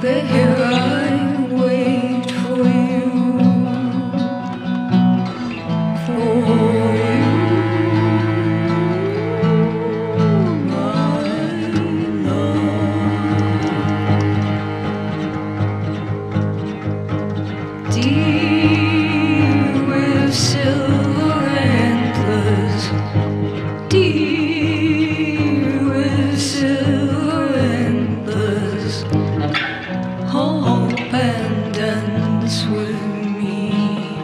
There I wait for you, my love. Deep with silver antlers, deep with silver antlers, hop and dance with me,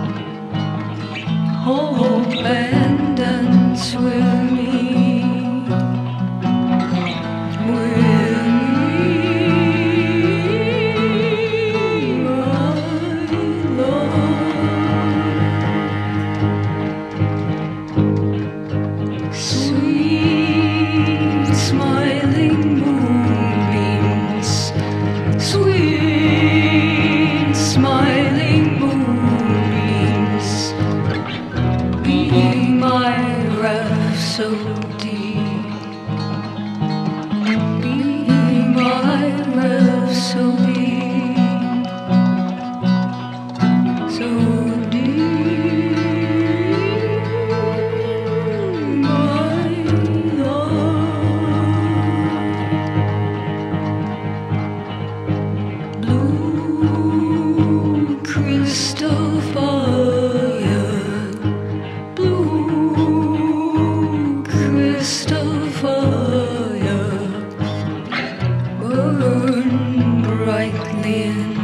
hop and dance with me, Sweet smiling moonbeams, sweet smiling moonbeams, be my rhapsody, be my rhapsody, so deep. Crystal fire, blue crystal fire, burn brightly in